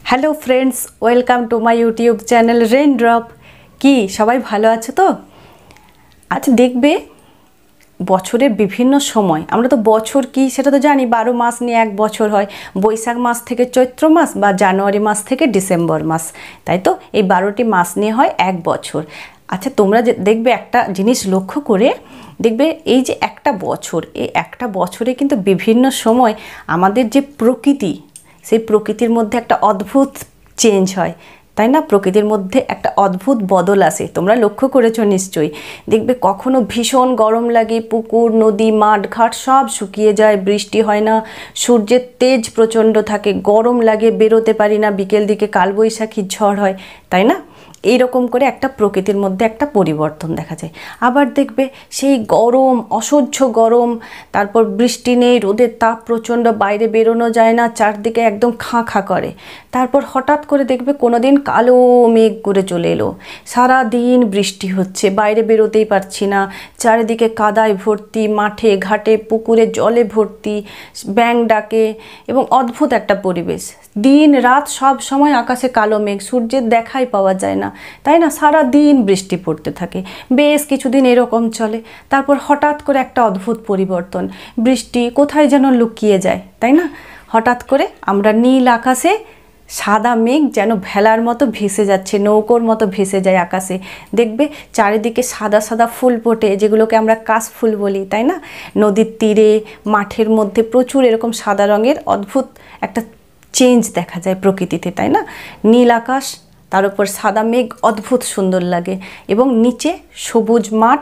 Hello friends, welcome to my YouTube channel Raindrop. কি সবাই ভালো আছো তো? আচ্ছা, দেখবে বছরের বিভিন্ন সময়, আমরা তো বছর কি সেটা তো জানি, 12 মাস নিয়ে এক বছর হয়। বৈশাখ মাস থেকে চৈত্র মাস বা জানুয়ারি মাস থেকে ডিসেম্বর মাস, তাই তো এই 12টি মাস নিয়ে হয় এক বছর। আচ্ছা, তোমরা দেখবে একটা জিনিস লক্ষ্য করে দেখবে, এই যে একটা বছর, এই একটা বছরে কিন্তু বিভিন্ন সময় আমাদের যে প্রকৃতি, সেই প্রকৃতির মধ্যে একটা অদ্ভুত চেঞ্জ হয়, তাই না? প্রকৃতির মধ্যে একটা অদ্ভুত বদল আসে। তোমরা লক্ষ্য করেছো নিশ্চয়ই। দেখবে কখনো ভীষণ গরম লাগে, পুকুর নদী মাঠ ঘাট সব শুকিয়ে যায়, বৃষ্টি হয় না, সূর্যের তেজ প্রচণ্ড থাকে, গরম লাগে, বেরোতে পারি না, বিকেল দিকে কালবৈশাখীর ঝড় হয়, তাই না? এইরকম করে একটা প্রকৃতির মধ্যে একটা পরিবর্তন দেখা যায়। আবার দেখবে সেই গরম, অসহ্য গরম, তারপর বৃষ্টি নেই, রোদের তাপ প্রচণ্ড, বাইরে বেরোনো যায় না, চারদিকে একদম খাঁ খাঁ করে। তারপর হঠাৎ করে দেখবে কোনো দিন কালো মেঘ করে চলে এলো, সারা দিন বৃষ্টি হচ্ছে, বাইরে বেরোতেই পারছি না, চারিদিকে কাদায় ভর্তি, মাঠে ঘাটে পুকুরে জলে ভর্তি, ব্যাঙ ডাকে এবং অদ্ভুত একটা পরিবেশ। দিন রাত সব সময় আকাশে কালো মেঘ, সূর্যের দেখাই পাওয়া যায় না, তাই না? সারা দিন বৃষ্টি পড়তে থাকে, বেশ কিছুদিন এরকম চলে। তারপর হঠাৎ করে একটা অদ্ভুত পরিবর্তন, বৃষ্টি কোথায় যেন লুকিয়ে যায়, তাই না? হঠাৎ করে আমরা নীল আকাশে সাদা মেঘ যেন ভেলার মতো ভেসে যাচ্ছে, নৌকোর মতো ভেসে যায় আকাশে। দেখবে চারিদিকে সাদা সাদা ফুল ফোটে, যেগুলোকে আমরা কাশফুল বলি, তাই না? নদীর তীরে, মাঠের মধ্যে প্রচুর এরকম সাদা রঙের অদ্ভুত একটা চেঞ্জ দেখা যায় প্রকৃতিতে, তাই না? নীল আকাশ, তার উপর সাদা মেঘ, অদ্ভুত সুন্দর লাগে। এবং নিচে সবুজ মাঠ,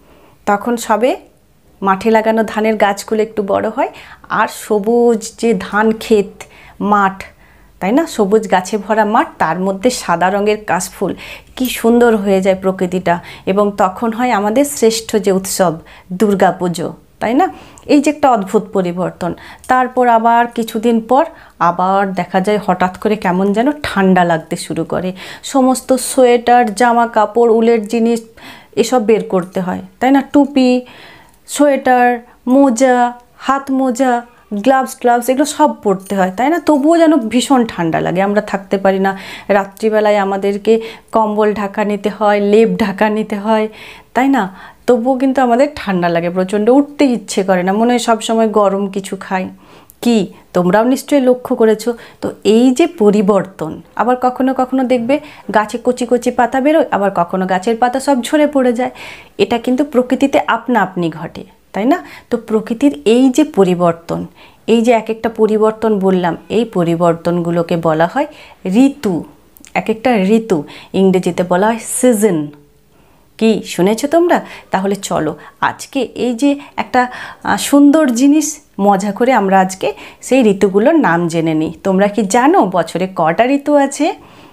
তখন সবে মাঠে লাগানো ধানের গাছগুলো একটু বড় হয়, আর সবুজ যে ধান ক্ষেত মাঠ, তাই না? সবুজ গাছে ভরা মাঠ, তার মধ্যে সাদা রঙের কাশফুল, কি সুন্দর হয়ে যায় প্রকৃতিটা। এবং তখন হয় আমাদের শ্রেষ্ঠ যে উৎসব দুর্গা পুজো, তাই না? এই যে একটা অদ্ভুত পরিবর্তন। তারপর আবার কিছুদিন পর আবার দেখা যায় হঠাৎ করে কেমন যেন ঠান্ডা লাগতে শুরু করে, সমস্ত সোয়েটার, জামা কাপড়, উলের জিনিস এসব বের করতে হয়, তাই না? টুপি, সোয়েটার, মোজা, হাত মোজা, গ্লাভস এগুলো সব পরতে হয়, তাই না? তবুও যেন ভীষণ ঠান্ডা লাগে, আমরা থাকতে পারি না। রাত্রিবেলায় আমাদেরকে কম্বল ঢাকা নিতে হয়, লেপ ঢাকা নিতে হয়, তাই না? তবুও কিন্তু আমাদের ঠান্ডা লাগে প্রচণ্ড, উঠতে ইচ্ছে করে না, মনে হয় সবসময় গরম কিছু খাই। কি তোমরাও নিশ্চয়ই লক্ষ্য করেছো? তো এই যে পরিবর্তন, আবার কখনো কখনো দেখবে গাছে কচি কচি পাতা বেরোয়, আবার কখনো গাছের পাতা সব ঝরে পড়ে যায়। এটা কিন্তু প্রকৃতিতে আপনা আপনি ঘটে, তাই না? তো প্রকৃতির এই যে পরিবর্তন, এই যে এক একটা পরিবর্তন বললাম, এই পরিবর্তনগুলোকে বলা হয় ঋতু। এক একটা ঋতু ইংরেজিতে বলা হয় সিজন। কি শুনেছো তোমরা? তাহলে চলো আজকে এই যে একটা সুন্দর জিনিস, মজা করে আমরা আজকে সেই ঋতুগুলোর নাম জেনে নিই। তোমরা কি জানো বছরে কটা ঋতু আছে?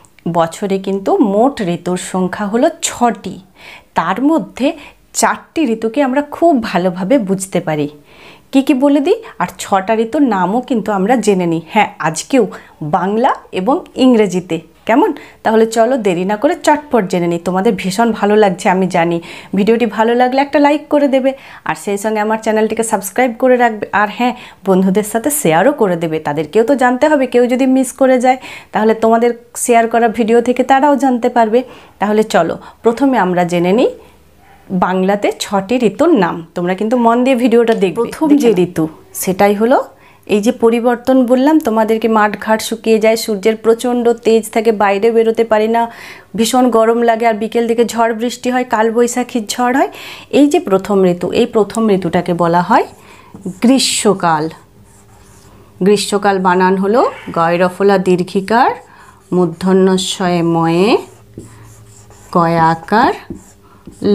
বছরে কিন্তু মোট ঋতুর সংখ্যা হলো 6টি। তার মধ্যে 4টি ঋতুকে আমরা খুব ভালোভাবে বুঝতে পারি। কি কি বলে দিই, আর 6টা ঋতুর নামও কিন্তু আমরা জেনে নিই। হ্যাঁ, আজকেও বাংলা এবং ইংরেজিতে। কেমন? তাহলে চলো দেরি না করে চটপট জেনে নিই। তোমাদের ভীষণ ভালো লাগছে আমি জানি। ভিডিওটি ভালো লাগলে একটা লাইক করে দেবে, আর সেই সঙ্গে আমার চ্যানেলটিকে সাবস্ক্রাইব করে রাখবে। আর হ্যাঁ, বন্ধুদের সাথে শেয়ারও করে দেবে, তাদেরকেও তো জানতে হবে। কেউ যদি মিস করে যায় তাহলে তোমাদের শেয়ার করা ভিডিও থেকে তারাও জানতে পারবে। তাহলে চলো প্রথমে আমরা জেনে নিই বাংলাতে 6টি ঋতুর নাম। তোমরা কিন্তু মন দিয়ে ভিডিওটা দেখবে। প্রথম যে ঋতু সেটাই হলো এই যে পরিবর্তন বললাম তোমাদেরকে, মাঠ ঘাট শুকিয়ে যায়, সূর্যের প্রচণ্ড তেজ থাকে, বাইরে বেরোতে পারি না, ভীষণ গরম লাগে, আর বিকেল দিকে ঝড় বৃষ্টি হয়, কালবৈশাখীর ঝড় হয়। এই যে প্রথম ঋতু, এই প্রথম ঋতুটাকে বলা হয় গ্রীষ্মকাল। গ্রীষ্মকাল বানান হলো গয়রফলা দীর্ঘিকার, মূর্ধন্যস্বয়ে ময়ে, কয়াকার ল।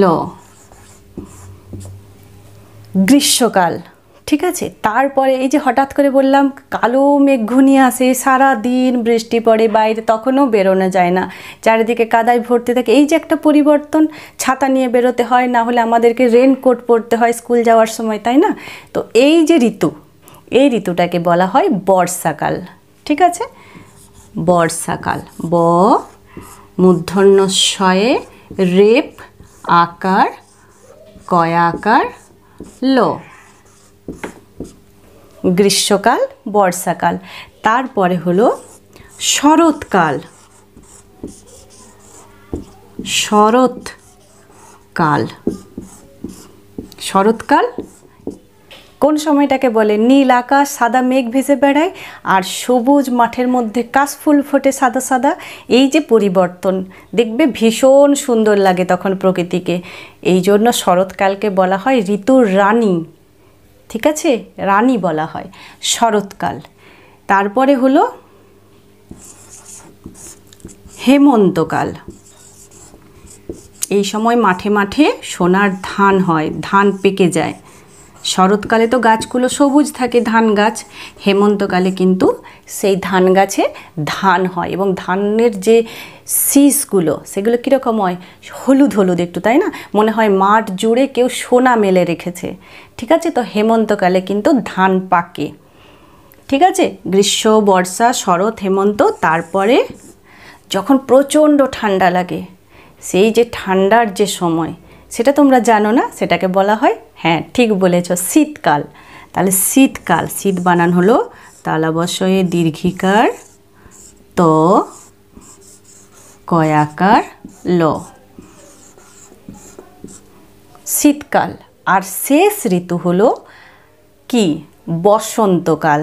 গ্রীষ্মকাল, ঠিক আছে? তারপরে এই যে হঠাৎ করে বললাম কালো মেঘ ঘনিয়ে আসে, সারা দিন বৃষ্টি পড়ে, বাইরে তখনও বেরোনো যায় না, চারিদিকে কাদায় ভর্তি থাকে। এই যে একটা পরিবর্তন, ছাতা নিয়ে বেরোতে হয়, না হলে আমাদেরকে রেনকোট পরতে হয় স্কুল যাওয়ার সময়, তাই না? তো এই যে ঋতু, এই ঋতুটাকে বলা হয় বর্ষাকাল, ঠিক আছে? বর্ষাকাল, ব মূর্ধন্যস্বয়ে রেপ আকার কয়াকার ল। গ্রীষ্মকাল, বর্ষাকাল। তারপরে হলো শরৎকাল, শরৎকাল, শরৎকাল কোন সময়টাকে বলে? নীল আকাশ, সাদা মেঘ ভেসে বেড়ায় আর সবুজ মাঠের মধ্যে কাশফুল ফোটে সাদা সাদা। এই যে পরিবর্তন, দেখবে ভীষণ সুন্দর লাগে তখন প্রকৃতিকে। এই জন্য শরৎকালকে বলা হয় ঋতুর রানী, ঠিক আছে, রানী বলা হয় শরৎকাল। তারপরে হলো হেমন্তকাল। এই সময় মাঠে মাঠে সোনার ধান হয়, ধান পেকে যায়। শরৎকালে তো গাছগুলো সবুজ থাকে, ধান গাছ। হেমন্তকালে কিন্তু সেই ধান গাছে ধান হয় এবং ধানের যে শীষগুলো সেগুলো কীরকম হয়? হলুদ হলুদ একটু, তাই না? মনে হয় মাঠ জুড়ে কেউ সোনা মেলে রেখেছে, ঠিক আছে। তো হেমন্তকালে কিন্তু ধান পাকে, ঠিক আছে। গ্রীষ্ম, বর্ষা, শরৎ, হেমন্ত। তারপরে যখন প্রচণ্ড ঠান্ডা লাগে, সেই যে ঠান্ডার যে সময়, সেটা তোমরা জানো না, সেটাকে বলা হয়, হ্যাঁ ঠিক বলেছ, শীতকাল। তাহলে শীতকাল, শীত বানান হলো তালাবশয়ে দীর্ঘিকার ত কয়াকার ল, শীতকাল। আর শেষ ঋতু হলো কি? বসন্তকাল।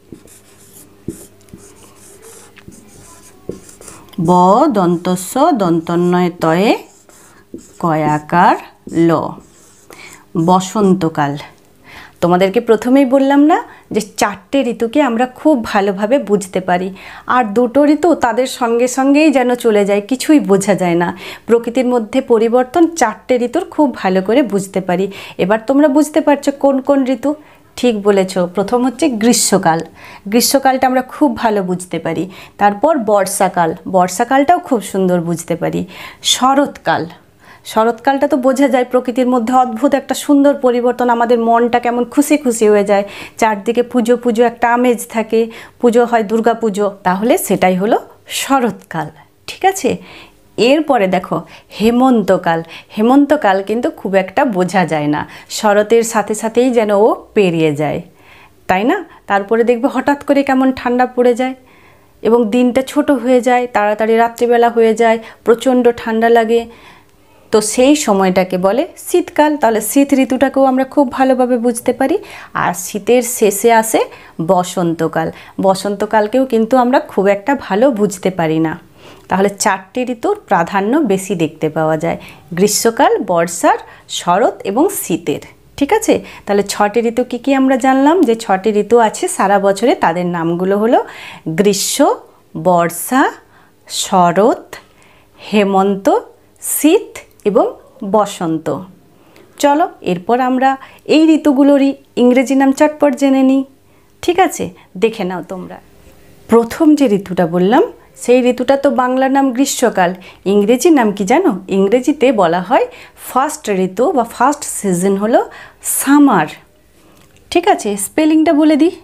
ব দন্তস্ব দন্তন্বয় তয়ে কয়াকার ল, বসন্তকাল। তোমাদেরকে প্রথমেই বললাম না যে 4টে ঋতুকে আমরা খুব ভালোভাবে বুঝতে পারি, আর 2টো ঋতু তাদের সঙ্গে সঙ্গেই যেন চলে যায়, কিছুই বোঝা যায় না। প্রকৃতির মধ্যে পরিবর্তন 4টে ঋতুর খুব ভালো করে বুঝতে পারি। এবার তোমরা বুঝতে পারছো কোন কোন ঋতু? ঠিক বলেছ, প্রথম হচ্ছে গ্রীষ্মকাল। গ্রীষ্মকালটা আমরা খুব ভালো বুঝতে পারি। তারপর বর্ষাকাল, বর্ষাকালটাও খুব সুন্দর বুঝতে পারি। শরৎকাল, শরৎকালটা তো বোঝা যায়, প্রকৃতির মধ্যে অদ্ভুত একটা সুন্দর পরিবর্তন, আমাদের মনটা কেমন খুশি খুশি হয়ে যায়, চারদিকে পুজো পুজো একটা আমেজ থাকে, পুজো হয়, দুর্গা পুজো, তাহলে সেটাই হলো শরৎকাল, ঠিক আছে। এরপরে দেখো হেমন্তকাল। হেমন্তকাল কিন্তু খুব একটা বোঝা যায় না, শরতের সাথে সাথেই যেন ও পেরিয়ে যায়, তাই না? তারপরে দেখবে হঠাৎ করে কেমন ঠান্ডা পড়ে যায় এবং দিনটা ছোট হয়ে যায়, তাড়াতাড়ি রাত্রিবেলা হয়ে যায়, প্রচণ্ড ঠান্ডা লাগে। তো সেই সময়টাকে বলে শীতকাল। তাহলে শীত ঋতুটাকেও আমরা খুব ভালোভাবে বুঝতে পারি। আর শীতের শেষে আসে বসন্তকাল। বসন্তকালকেও কিন্তু আমরা খুব একটা ভালো বুঝতে পারি না। তাহলে 4টে ঋতুর প্রাধান্য বেশি দেখতে পাওয়া যায়, গ্রীষ্মকাল, বর্ষার, শরৎ এবং শীতের, ঠিক আছে। তাহলে 6টে ঋতু কী কী আমরা জানলাম? যে 6টে ঋতু আছে সারা বছরে, তাদের নামগুলো হলো গ্রীষ্ম, বর্ষা, শরৎ, হেমন্ত, শীত এবং বসন্ত। চলো এরপর আমরা এই ঋতুগুলোরই ইংরেজি নাম চটপট জেনে নিই, ঠিক আছে। দেখে নাও তোমরা। প্রথম যে ঋতুটা বললাম, সেই ঋতুটা তো বাংলা নাম গ্রীষ্মকাল, ইংরেজি নাম কি জানো? ইংরেজিতে বলা হয় ফার্স্ট ঋতু বা ফার্স্ট সিজন হলো সামার, ঠিক আছে। স্পেলিংটা বলে দিই,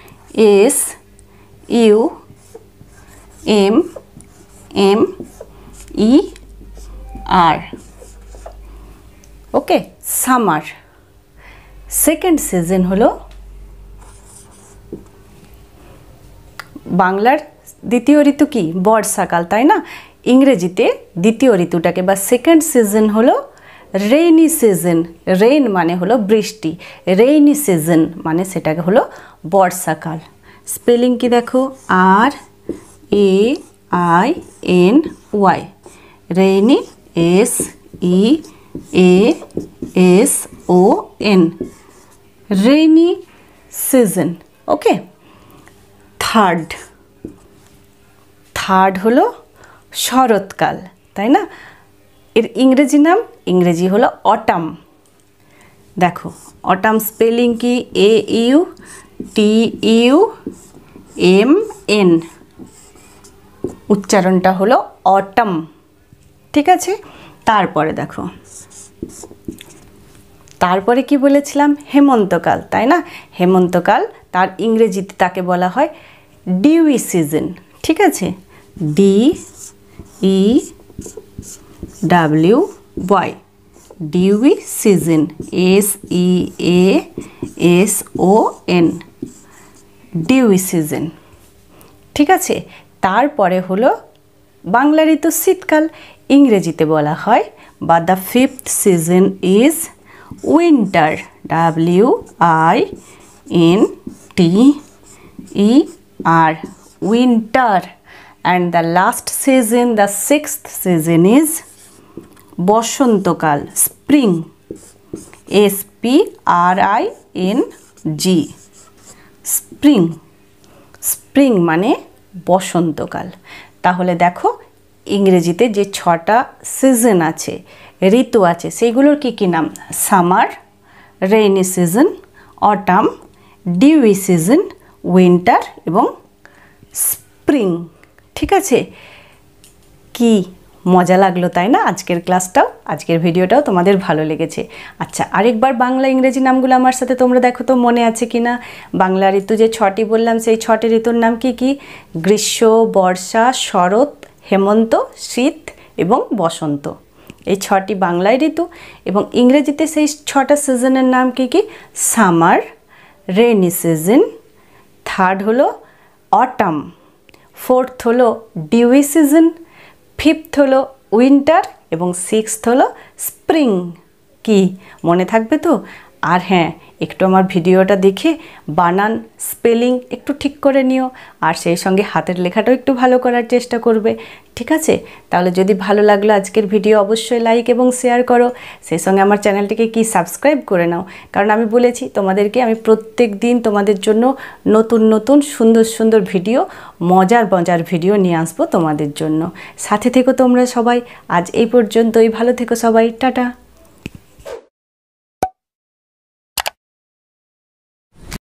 SUMMER, okay, summer. Second season হলো, বাংলার দ্বিতীয় ঋতু কি? বর্ষাকাল, তাই না? ইংরেজিতে দ্বিতীয় ঋতুটাকে বা সেকেন্ড সিজন হলো রেইনি সিজন। রেইন মানে হলো বৃষ্টি, রেইনি সিজন মানে সেটাকে হলো বর্ষাকাল। স্পেলিং কি দেখো? RAINY, rainy, SEASON, rainy season, okay. Third হলো শরৎকাল, তাই না? এর ইংরেজি নাম, ইংরেজি হলো অটাম। দেখো অটাম স্পেলিং কি? AUTUMN, উচ্চারণটা হলো অটাম, ঠিক আছে। তারপরে দেখো, তারপরে কি বলেছিলাম? হেমন্তকাল, তাই না? হেমন্তকাল, তার ইংরেজিতে তাকে বলা হয় ডিউই সিজন, ঠিক আছে। DEWY, dewy season, SEASON, dewy season, ঠিক আছে। তারপরে হলো বাংলা ঋতু শীতকাল, ইংরেজিতে বলা হয় বা the fifth season is winter, WINTER, winter, and the last season, the sixth season is বসন্তকাল, spring, SPRING, spring, spring মানে বসন্তকাল। তাহলে দেখো ইংরেজিতে যে 6টা সিজন আছে, ঋতু আছে, সেইগুলোর কি কি নাম? Summer, rainy season, autumn, dewy season, winter এবং স্প্রিং। ঠিক আছে, কি মজা লাগলো তাই না আজকের ক্লাসটাও, আজকের ভিডিওটাও তোমাদের ভালো লেগেছে। আচ্ছা, আরেকবার বাংলা ইংরেজি নামগুলো আমার সাথে তোমরা দেখো তো মনে আছে কি না। বাংলা ঋতু যে 6টি বললাম, সেই 6টি ঋতুর নাম কি কি? গ্রীষ্ম, বর্ষা, শরৎ, হেমন্ত, শীত এবং বসন্ত। এই 6টি বাংলায় ঋতু। এবং ইংরেজিতে সেই 6টা সিজনের নাম কি কি? সামার, রেইনি সিজন, থার্ড হলো অটাম, ফোর্থ হলো ডিউই সিজন, ফিফথ হলো উইন্টার এবং সিক্সথ হলো স্প্রিং। কি মনে থাকবে তো? আর হ্যাঁ, একটু আমার ভিডিওটা দেখে বানান, স্পেলিং একটু ঠিক করে নিও, আর সেই সঙ্গে হাতের লেখাটাও একটু ভালো করার চেষ্টা করবে। ঠিক আছে, তাহলে যদি ভালো লাগলো আজকের ভিডিও অবশ্যই লাইক এবং শেয়ার করো। সেই সঙ্গে আমার চ্যানেলটিকে কি সাবস্ক্রাইব করে নাও, কারণ আমি বলেছি তোমাদেরকে আমি প্রত্যেক দিন তোমাদের জন্য নতুন নতুন সুন্দর সুন্দর ভিডিও, মজার মজার ভিডিও নিয়ে আসবো তোমাদের জন্য। সাথে থেকো তোমরা সবাই। আজ এই পর্যন্তই, ভালো থেকো সবাই, টাটা।